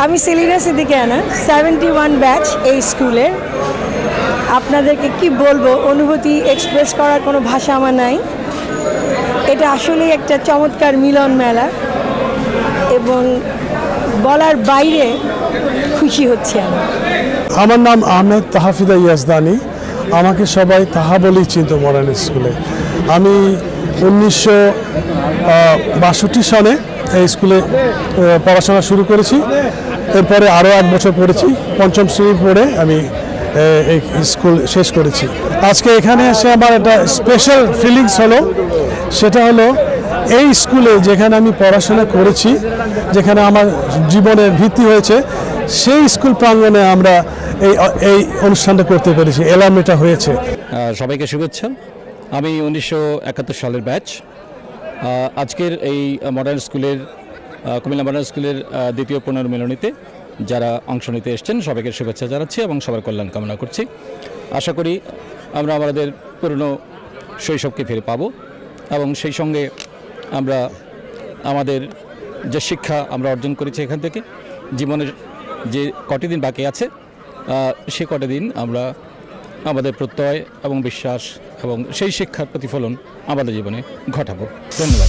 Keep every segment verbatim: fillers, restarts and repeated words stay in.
আমি Selina Siddiquiana seventy one batch এই স্কুলে। আপনাদেরকে কি বলবো, অনুভূতি এক্সপ্রেস করার কোনো ভাষা আমার নাই। এটা আসলেই একটা চমৎকার মিলন মেলা এবং বলার বাইরে খুশি হচ্ছে আমি। আমার নাম আহমেদ তাহাফিদা ইয়াজদানি, আমাকে সবাই তাহা বলেই চিনত মডার্ন স্কুলে। আমি উনিশশো বাষট্টি সনে এই স্কুলে পড়াশোনা শুরু করেছি, এরপরে আরও এক বছর পড়েছি, পঞ্চম শ্রেণী পড়ে আমি এই স্কুল শেষ করেছি। আজকে এখানে এসে আমার একটা স্পেশাল ফিলিংস হলো, সেটা হলো এই স্কুলে যেখানে আমি পড়াশোনা করেছি, যেখানে আমার জীবনের ভিত্তি হয়েছে, সেই স্কুল প্রাঙ্গণে আমরা এই এই অনুষ্ঠানটা করতে পেরেছি, এলামেটা হয়েছে। সবাইকে শুভেচ্ছা। আমি উনিশশো একাত্তর সালের ব্যাচ। আজকের এই মডার্ন স্কুলের কুমিল্লা মডার্ন স্কুলের দ্বিতীয় পুনর্মিলনীতে যারা অংশ নিতে এসছেন সবাইকে শুভেচ্ছা জানাচ্ছি এবং সবার কল্যাণ কামনা করছি। আশা করি আমরা আমাদের পুরনো শৈশবকে ফিরে পাবো এবং সেই সঙ্গে আমরা আমাদের যে শিক্ষা আমরা অর্জন করেছি এখান থেকে, জীবনের যে কটি দিন বাকি আছে সে কটি দিন আমরা আমাদের প্রত্যয় এবং বিশ্বাস এবং সেই শিক্ষার প্রতিফলন আমাদের জীবনে ঘটাবো। ধন্যবাদ।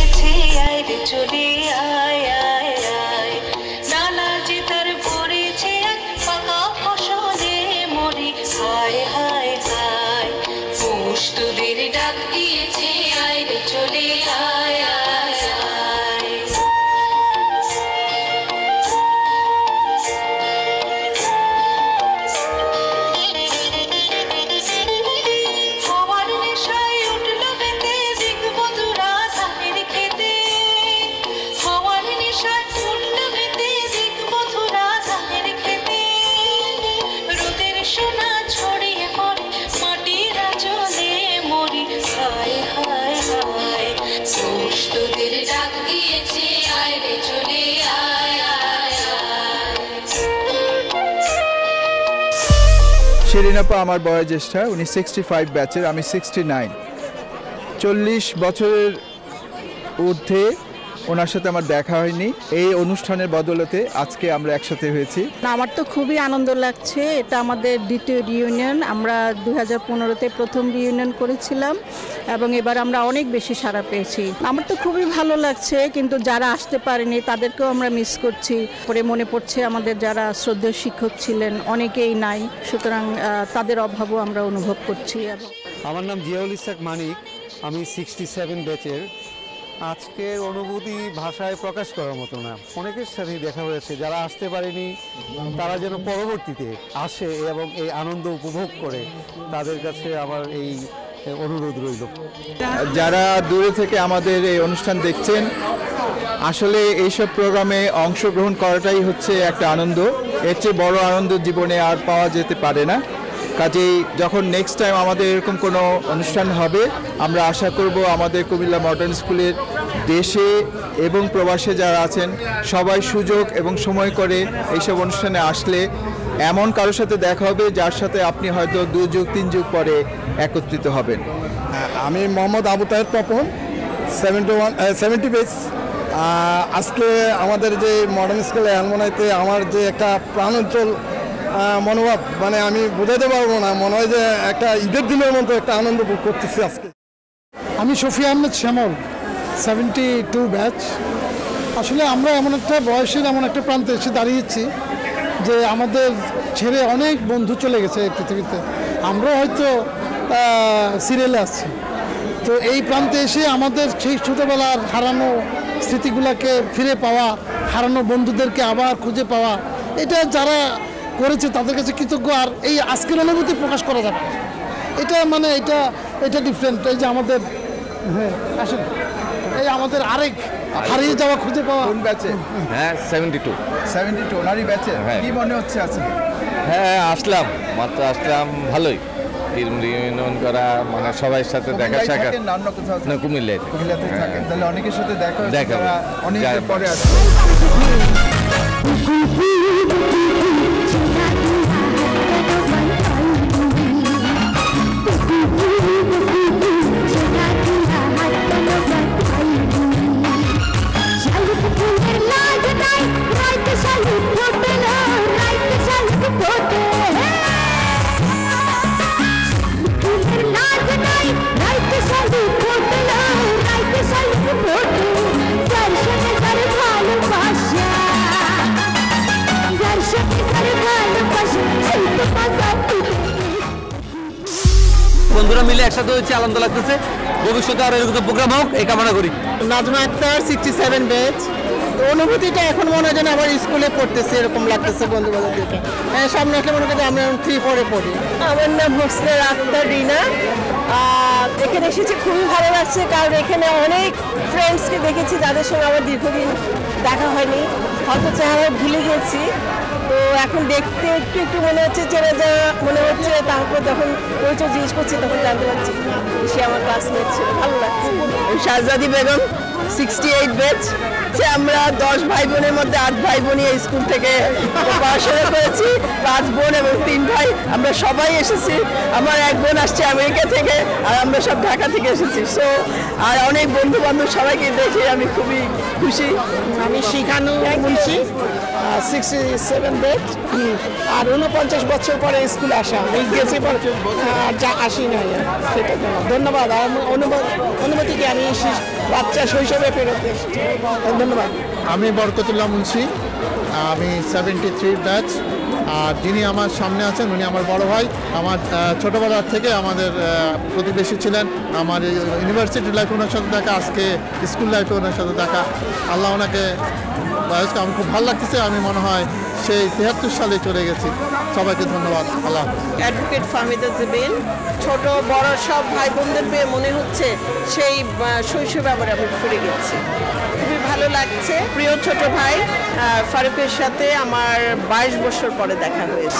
শেরিনাপা আমার বয়োজ্যেষ্ঠা, উনি সিক্সটি ফাইভ ব্যাচের, আমি সিক্সটি নাইন। চল্লিশ বছরের ঊর্ধ্বে ওনার সাথে আমার দেখা হয়নি, এই অনুষ্ঠানের বদলতে আজকে আমরা একসাথে হয়েছি। আমার তো খুবই আনন্দ লাগছে। এটা আমাদের দ্বিতীয় রিউনিয়ন। আমরা দুই হাজার পনেরোতে প্রথম রিউনিয়ন করেছিলাম এবং এবার আমরা অনেক বেশি সাড়া পেয়েছি। আমার তো খুবই ভালো লাগছে, কিন্তু যারা আসতে পারেনি তাদেরকেও আমরা মিস করছি। পরে মনে পড়ছে আমাদের যারা শ্রদ্ধেয় শিক্ষক ছিলেন অনেকেই নাই, সুতরাং তাদের অভাবও আমরা অনুভব করছি। আমার নাম জিয়াউল ইসলাক মানিক, আমি সিক্সটি সেভেন ব্যাচের। আজকের অনুভূতি ভাষায় প্রকাশ করার মতো না। অনেকের সাথেই দেখা হয়েছে, যারা আসতে পারেনি তারা যেন পরবর্তীতে আসে এবং এই আনন্দ উপভোগ করে, তাদের কাছে আমার এই অনুরোধ রইল। যারা দূরে থেকে আমাদের এই অনুষ্ঠান দেখছেন, আসলে এইসব প্রোগ্রামে অংশগ্রহণ করাটাই হচ্ছে একটা আনন্দ। এর চেয়ে বড় আনন্দ জীবনে আর পাওয়া যেতে পারে না। কাজেই যখন নেক্সট টাইম আমাদের এরকম কোনো অনুষ্ঠান হবে, আমরা আশা করব আমাদের কুমিল্লা মডার্ন স্কুলের দেশে এবং প্রবাসে যারা আছেন সবাই সুযোগ এবং সময় করে এইসব অনুষ্ঠানে আসলে এমন কারোর সাথে দেখা হবে যার সাথে আপনি হয়তো দু যুগ তিন যুগ পরে একত্রিত হবেন। আমি Mohammad Abu Taher Tapan, seventy one seventy বেস। আজকে আমাদের যে মডার্ন স্কুলে অ্যালমনাইতে আমার যে একটা প্রাণোজ্জ্বল মনোভাব, মানে আমি বোঝাতে পারবো না। মনে হয় যে একটা ঈদের দিনের মতো একটা আনন্দ ভোগ করতেছি আজকে। আমি Shafi Ahmed Shyamal, seventy two batch. আসলে আমরা এমন একটা বয়সের এমন একটা প্রান্তে এসে দাঁড়িয়েছি যে আমাদের ছেড়ে অনেক বন্ধু চলে গেছে এই পৃথিবীতে। আমরা হয়তো সিরিয়ালে আসছি, তো এই প্রান্তে এসে আমাদের সেই ছোটোবেলার হারানো স্মৃতিগুলোকে ফিরে পাওয়া, হারানো বন্ধুদেরকে আবার খুঁজে পাওয়া, এটা যারা করেছে তাদের কাছে কৃতজ্ঞ। আর এই আজকের অনুভূতি প্রকাশ করা যাবে, এটা মানে এটা এটা ডিফারেন্ট। এই যে আমাদের হ্যাঁ আসলে এই আমাদের আরেক হারিয়ে যাওয়া খুঁজে পাওয়া। কোন ব্যাচে? হ্যাঁ সেভেন্টি টু সেভেন্টি টু ওনারই ব্যাচে। কি মনে হচ্ছে আজকে? হ্যাঁ আসলাম, মাত্র আসলাম, ভালোই রিউনিয়ন করা, মানে সবাই সাথে দেখা সাক্ষাৎ। না কুমিল্লায় কুমিল্লাতে থাকেন, তাহলে অনেকের সাথে দেখা দেখা অনেক পরে আসবে। Shall we put your light tonight? Right, shall we put একসাথে হচ্ছে আনন্দ লাগতেছে ভবিষ্যতে আরো এরকম প্রোগ্রাম হোক এই কামনা করি Nazma Akter sixty seven batch অনুভূতিটা এখন মনে হয় যেন আবার স্কুলে পড়তেছে এরকম লাগতেছে বন্ধু বান্ধব দেখে হ্যাঁ সামনে আসলে মনে করি আমরা থ্রি ফোরে পড়ি আমার নাম হোসনে আক্তার রিনা এখানে এসেছি খুবই ভালো লাগছে কারণ এখানে অনেক ফ্রেন্ডসকে দেখেছি যাদের সঙ্গে আমার দীর্ঘদিন দেখা হয়নি হয়তো চেহারা ভুলে গেছি তো এখন দেখতে একটু একটু মনে হচ্ছে চেনা যাওয়া মনে হচ্ছে তারপর যখন পরিচয় জিজ্ঞেস করছি তখন জানতে পারছি সে আমার ক্লাসমেট ছিল ভালো লাগছে শাহজাদি বেগম সিক্সটি এইট ব্যাচ আমরা দশ ভাই বোনের মধ্যে আট ভাই বোনই এই স্কুল থেকে পড়াশোনা করেছি পাঁচ বোন এবং তিন ভাই আমরা সবাই এসেছি আমার এক বোন আসছে আমেরিকা থেকে আর আমরা সব ঢাকা থেকে এসেছি সো আর অনেক বন্ধু বান্ধব সবাইকে দেখে আমি খুবই খুশি আমি শিখানো বলছি সিক্সটি সেভেন ব্যাচ আর উনপঞ্চাশ বছর পরে স্কুলে আসা আমি গেছি আর যা আসি না সেটা ধন্যবাদ আর অনুমতিকে আমি বাচ্চা শৈশবে ফেরত এসেছি ধন্যবাদ আমি বরকতুল্লাহ মুন্সি আমি সেভেন্টি থ্রি ব্যাচ আর যিনি আমার সামনে আছেন উনি আমার বড় ভাই আমার ছোটোবেলার থেকে আমাদের প্রতিবেশী ছিলেন আমার ইউনিভার্সিটি লাইফে ওনার সাথে দেখা আজকে স্কুল লাইফে ওনার সাথে দেখা আল্লাহ ওনাকে আমি খুব ভালো লাগতেছে আমি মনে হয় সেই তিয়াত্তর সালে চলে গেছি সবাইকে ধন্যবাদ আল্লাহ অ্যাডভোকেট ফাহমিদা জুবিন ছোট বড় সব ভাই বোনদের পেয়ে মনে হচ্ছে সেই শৈশব আবার আমি ফিরে গেছি খুবই ভালো লাগছে প্রিয় ছোট ভাই ফারুকের সাথে আমার বাইশ বছর পরে দেখা হয়েছে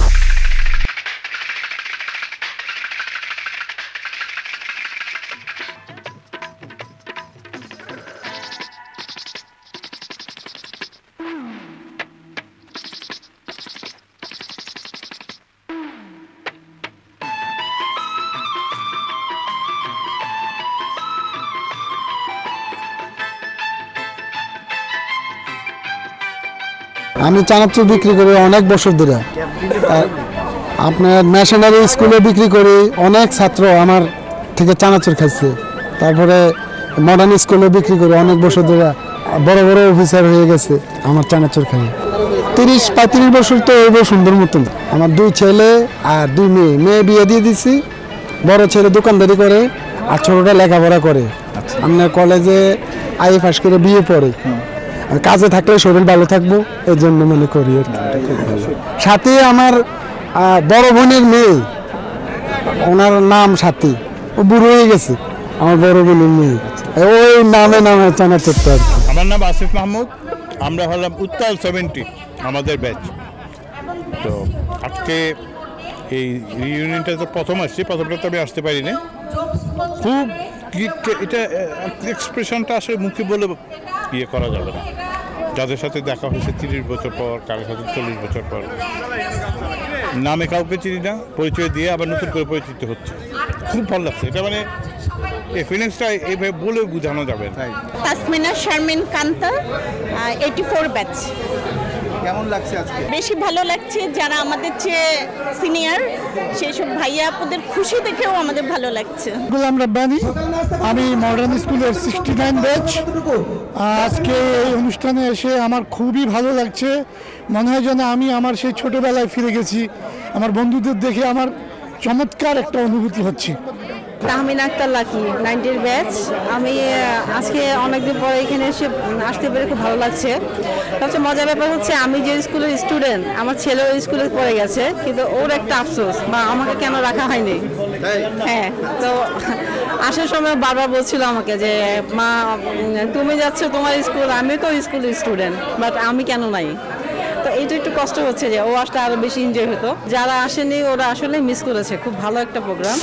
আমি চানাচুর বিক্রি করি অনেক বছর ধরে আপনার মেশিনারি স্কুলে বিক্রি করি অনেক ছাত্র আমার থেকে চানাচুর খাইছে তারপরে মডার্ন স্কুলে বিক্রি করি অনেক বছর ধরে বড় বড় অফিসার হয়ে গেছে আমার চানাচুর খাই তিরিশ পঁয়ত্রিশ বছর তো হইব সুন্দর মতন আমার দুই ছেলে আর দুই মেয়ে মেয়ে বিয়ে দিয়ে দিছি বড় ছেলে দোকানদারি করে আর ছোটটা লেখাপড়া করে আপনার কলেজে আই পাস করে বিয়ে পড়ে কাজে থাকলে শরীর ভালো থাকবো এই জন্য মনে করি সাথে আমার বড় বোনের মেয়ে ওনার নাম সাথী ও বুড়ো হয়ে গেছে আমার বড় বোনের মেয়ে ওই নামে নামে চানাচুরটা আর কি আমার নাম আসিফ মাহমুদ আমরা হলাম উত্তাল সেভেন্টি আমাদের ব্যাচ তো আজকে এই রিইউনিয়নটা তো প্রথম আসছি প্রথমটা তো আমি আসতে পারিনি খুব এটা এক্সপ্রেশনটা আসলে মুখে বলে ইয়ে করা যাবে না যাদের সাথে দেখা হয়েছে তিরিশ বছর পর কারোর সাথে চল্লিশ বছর পর নামে কাউকে চিনি না পরিচয় দিয়ে আবার নতুন করে পরিচিত হচ্ছে খুব ভালো লাগছে এটা মানে এই ফিলিংসটা এইভাবে বলে বোঝানো যাবে না Tasmina Sharmin Kanta eighty four batch কেমন লাগছে আজকে বেশি ভালো লাগছে যারা আমাদের চেয়ে সিনিয়র সেই সব ভাইয়া আপুদের খুশি দেখেও আমাদের ভালো লাগছে গোলাম রব্বানি আমি মডার্ন স্কুলের সিক্সটি নাইন ব্যাচ আজকে এই অনুষ্ঠানে এসে আমার খুবই ভালো লাগছে মনে হয় যেন আমি আমার সেই ছোটোবেলায় ফিরে গেছি আমার বন্ধুদের দেখে আমার চমৎকার একটা অনুভূতি হচ্ছে তাহমিন আক্তার লাকি নাইনটির ব্যাচ আমি আজকে অনেকদিন পরে এখানে এসে আসতে পেরে খুব ভালো লাগছে সবচেয়ে মজার ব্যাপার হচ্ছে আমি যে স্কুলের স্টুডেন্ট আমার ছেলেও স্কুলে পড়ে গেছে কিন্তু ওর একটা আফসোস বা আমাকে কেন রাখা হয়নি হ্যাঁ তো আসার সময় বারবার বলছিল আমাকে যে মা তুমি যাচ্ছ তোমার স্কুল আমিও তো স্কুলের স্টুডেন্ট বাট আমি কেন নাই তো এইটা একটু কষ্ট হচ্ছে যে ও আসলে আরো বেশি এনজয় হতো যারা আসেনি ওরা আসলে মিস করেছে খুব ভালো একটা প্রোগ্রাম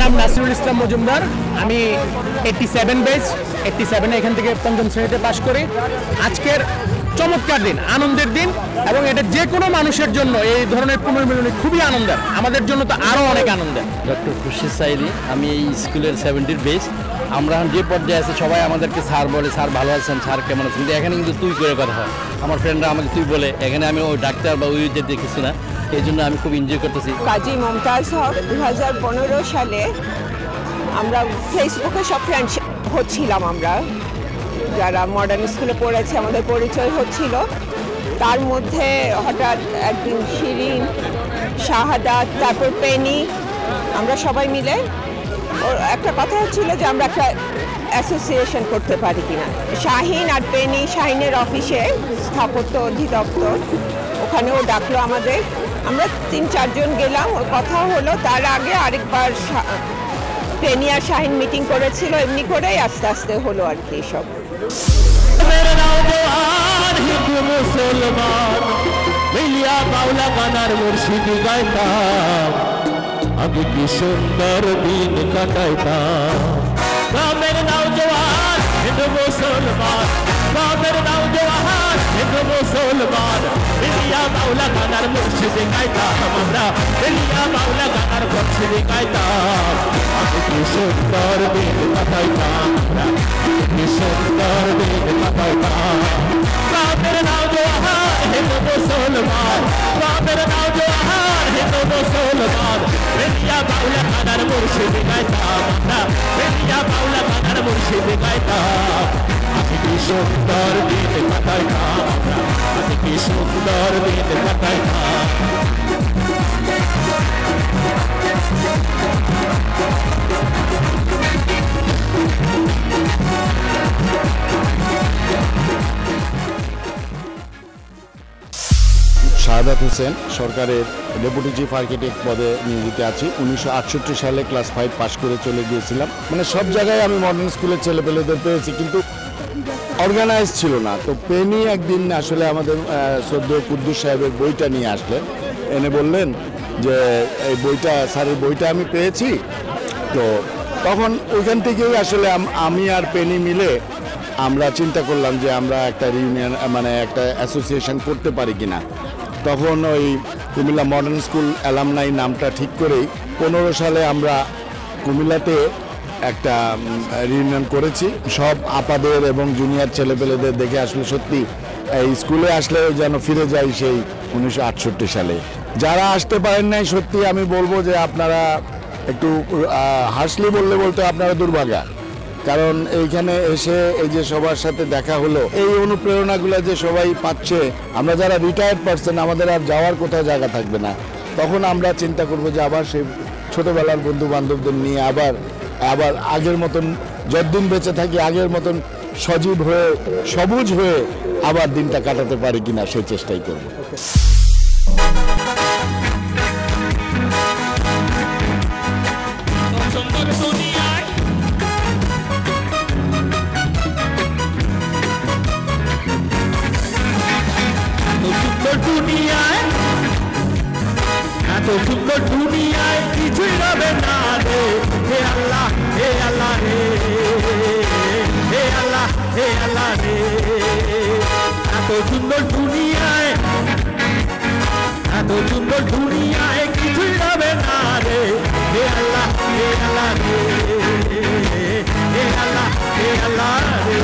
নাম নাসিরুল ইসলাম মজুমদার, আমি এইট্টি সেভেন বেচ এইট্টি সেভেনে এখান থেকে পঞ্চম শ্রেণীতে পাশ করি। আজকের চমৎকার দিন, আনন্দের দিন, এবং এটা যে কোনো মানুষের জন্য এই ধরনের পুনর্মিলনী খুবই আনন্দের, আমাদের জন্য তো আরও অনেক আনন্দের। ডক্টর খুরশিদ সাইদি, আমি এই স্কুলের সেভেন্টির বেচ। আমরা যে পর্যায়ে আছে সবাই আমাদেরকে স্যার বলে, স্যার ভালো আছেন, স্যার কেমন আছেন, কিন্তু এখানে কিন্তু তুই করে কথা হয়, আমার ফ্রেন্ডরা আমাকে তুই বলে। এখানে আমি ওই ডাক্তার বা ওই যে দেখেছি না, এই জন্য আমি খুব এনজয় করতেছি। কাজী মমতাজ হক, দু হাজার পনেরো সালে আমরা ফেসবুকে সব ফ্রেন্ড হচ্ছিলাম, আমরা যারা মডার্ন স্কুলে পড়েছে আমাদের পরিচয় হচ্ছিল। তার মধ্যে হঠাৎ একদিন শিরিন, শাহাদাত, তারপর পেনি, আমরা সবাই মিলে ওর একটা কথা হচ্ছিল যে আমরা একটা অ্যাসোসিয়েশন করতে পারি কিনা। শাহিন আর পেনি, শাহিনের অফিসে স্থাপত্য অধিদপ্তর, ওখানেও ডাকলো আমাদের। আমরা তিন চারজন গেলাম, ওর কথা হলো। তার আগে আরেকবার পেনি আর শাহিন মিটিং করেছিল, এমনি করেই আস্তে আস্তে হলো আর কি সব। আমি কি সুন্দর দিন কাটাইতাম, গ্রামের নওজওয়ান হিন্দু মুসলমান, গ্রামের নওজওয়ান হিন্দু মুসলমান, মিলিয়া মাওলা গানার মুর্শিদ গাইতাম আমরা, মিলিয়া মাওলা গানার মুর্শিদ গাইতাম। আমি কি সুন্দর দিন কাটাইতাম, কি সুন্দর দিন কাটাইতাম। গ্রামের নওজওয়ান হিন্দু মুসলমান, গ্রামের নওজওয়ান হিন্দু মুসলমান, মিলিয়া মাওলা গানার মুর্শিদ গাইতাম আমরা, মিলিয়া মাওলা গানার মুর্শিদ গাইতাম। আমি কি সুন্দর দিন কাটাইতাম আমরা, আমি কি সুন্দর দিন কাটাইতাম। শাহাদাত হোসেন, সরকারের ডেপুটি চিফ আর্কিটেক্ট পদে নিয়োজিত আছি। উনিশশো আটষট্টি সালে ক্লাস ফাইভ পাশ করে চলে গিয়েছিলাম। মানে সব জায়গায় আমি মডার্ন স্কুলের ছেলেপেলেদের পেয়েছি, কিন্তু অর্গানাইজ ছিল না। তো পেনি একদিন আসলে আমাদের শ্রদ্ধেয় কুদ্দুস সাহেবের বইটা নিয়ে আসলেন, এনে বললেন যে এই বইটা, স্যারের বইটা আমি পেয়েছি। তো তখন ওইখান থেকেই আসলে আমি আর পেনি মিলে আমরা চিন্তা করলাম যে আমরা একটা রিউনিয়ন, মানে একটা অ্যাসোসিয়েশন করতে পারি কিনা। তখন ওই কুমিল্লা মডার্ন স্কুল অ্যালামনাই নামটা ঠিক করেই পনেরো সালে আমরা কুমিল্লাতে একটা রিউনিয়ন করেছি। সব আপাদের এবং জুনিয়র ছেলেপেলেদের দেখে আসলে সত্যি এই স্কুলে আসলে যেন ফিরে যাই সেই উনিশশো আটষট্টি সালে। যারা আসতে পারেন নাই, সত্যি আমি বলবো যে আপনারা একটু হাসলি বললে বলতে আপনারা দুর্ভাগা, কারণ এইখানে এসে এই যে সবার সাথে দেখা হলো, এই অনুপ্রেরণাগুলো যে সবাই পাচ্ছে। আমরা যারা রিটায়ার্ড পারসন, আমাদের আর যাওয়ার কোথাও জায়গা থাকবে না, তখন আমরা চিন্তা করবো যে আবার সেই ছোটোবেলার বন্ধু বান্ধবদের নিয়ে আবার আবার আগের মতন যতদিন বেঁচে থাকি আগের মতন সজীব হয়ে সবুজ হয়ে আবার দিনটা কাটাতে পারি কিনা সেই চেষ্টাই করবো। এত সুন্দর দুনিয়ায় কিছুই রবে না রে, হে আল্লাহ হে আল্লাহ রে, হে আল্লাহ হে আল্লাহ রে। এত সুন্দর দুনিয়ায়, এত সুন্দর দুনিয়ায় কিছুই রবে না রে, হে আল্লাহ হে আল্লাহ রে, হে আল্লাহ হে আল্লাহ রে।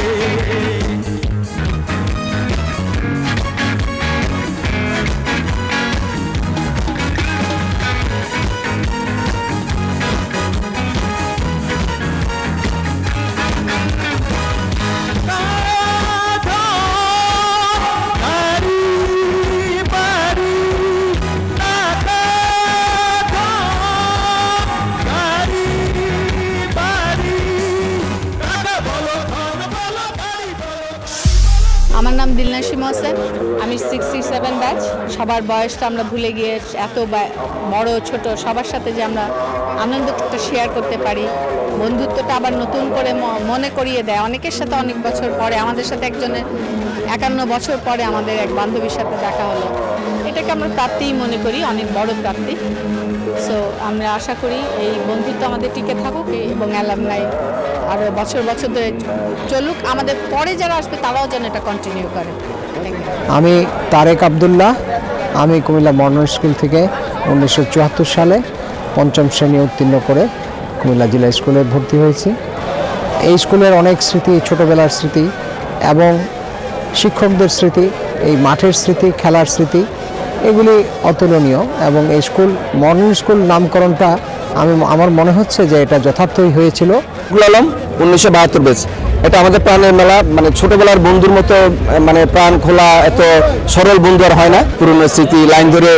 আমার নাম দিলনাসিম হোসেন, আমি আমি সিক্সটি সেভেন ব্যাচ। সবার বয়সটা আমরা ভুলে গিয়ে এত বড় ছোট সবার সাথে যে আমরা আনন্দটা শেয়ার করতে পারি, বন্ধুত্বটা আবার নতুন করে মনে করিয়ে দেয়। অনেকের সাথে অনেক বছর পরে, আমাদের সাথে একজনের একান্ন বছর পরে আমাদের এক বান্ধবীর সাথে দেখা হলো। এটাকে আমরা প্রাপ্তিই মনে করি, অনেক বড় প্রাপ্তি। সো আমরা আশা করি এই বন্ধুত্ব আমাদের টিকে থাকুক এবং অ্যালামনাই আরও বছর বছর ধরে চলুক, আমাদের পরে যারা আসবে তারাও যেন এটা কন্টিনিউ করে। আমি তারেক আবদুল্লাহ, আমি কুমিল্লা মডার্ন স্কুল থেকে উনিশশো চুয়াত্তর সালে পঞ্চম শ্রেণী উত্তীর্ণ করে কুমিল্লা জেলা স্কুলে ভর্তি হয়েছি। এই স্কুলের অনেক স্মৃতি, ছোটোবেলার স্মৃতি এবং শিক্ষকদের স্মৃতি, এই মাঠের স্মৃতি, খেলার স্মৃতি, এগুলি অতুলনীয়। এবং এই স্কুল মডার্ন স্কুল নামকরণটা আমি আমার মনে হচ্ছে যে এটা যথার্থই হয়েছিল। আলম উনিশশো বাহাত্তর বেচ, এটা আমাদের প্রাণের মেলা, মানে ছোটবেলার বন্ধুর মতো, মানে প্রাণ খোলা এত সরল বন্ধু আর হয় না। পুরনো স্মৃতি, লাইন ধরে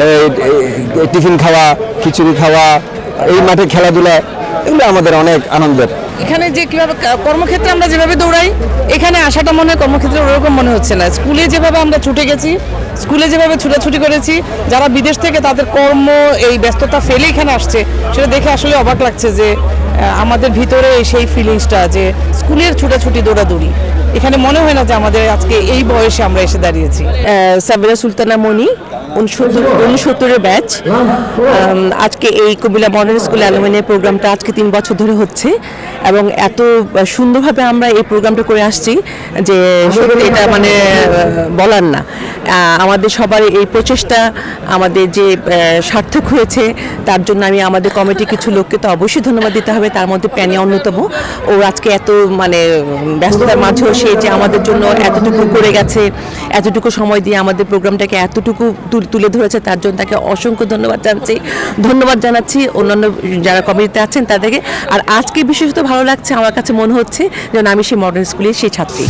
টিফিন খাওয়া, খিচুড়ি খাওয়া, এই মাঠে খেলাধুলা, এগুলো আমাদের অনেক আনন্দের। এখানে যে কীভাবে কর্মক্ষেত্রে আমরা যেভাবে দৌড়াই, এখানে আসাটা মনে হয় কর্মক্ষেত্রে ওরকম মনে হচ্ছে না। স্কুলে যেভাবে আমরা ছুটে গেছি, স্কুলে যেভাবে ছুটাছুটি করেছি, যারা বিদেশ থেকে তাদের কর্ম এই ব্যস্ততা ফেলে এখানে আসছে, সেটা দেখে আসলে অবাক লাগছে যে আমাদের ভিতরে সেই ফিলিংসটা যে স্কুলের ছুটাছুটি দৌড়াদৌড়ি, এখানে মনে হয় না যে আমাদের আজকে এই বয়সে আমরা এসে দাঁড়িয়েছি। সাবিরা সুলতানা মনি, উনসত্তর উনসত্তরের ব্যাচ। আজকে এই কুমিল্লা মডার্ন স্কুল অ্যালুমিনি প্রোগ্রামটা আজকে তিন বছর ধরে হচ্ছে এবং এত সুন্দরভাবে আমরা এই প্রোগ্রামটা করে আসছি যে সত্যি এটা মানে বলার না। আমাদের সবার এই প্রচেষ্টা আমাদের যে সার্থক হয়েছে, তার জন্য আমি আমাদের কমিটির কিছু লোককে তো অবশ্যই ধন্যবাদ দিতে হবে, তার মধ্যে প্যানি অন্যতম। ও আজকে এত মানে ব্যস্ততার মাঝেও সে যে আমাদের জন্য এতটুকু করে গেছে, এতটুকু সময় দিয়ে আমাদের প্রোগ্রামটাকে এতটুকু তুলে ধরেছে, তার জন্য তাকে অসংখ্য ধন্যবাদ জানাচ্ছি ধন্যবাদ জানাচ্ছি অন্যান্য যারা কমিটিতে আছেন তাদেরকে। আর আজকে বিশেষত ভালো লাগছে, আমার কাছে মনে হচ্ছে যেন আমি সেই মডার্ন স্কুলের সেই ছাত্রী।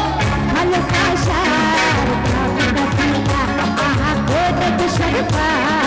ভালোবাসার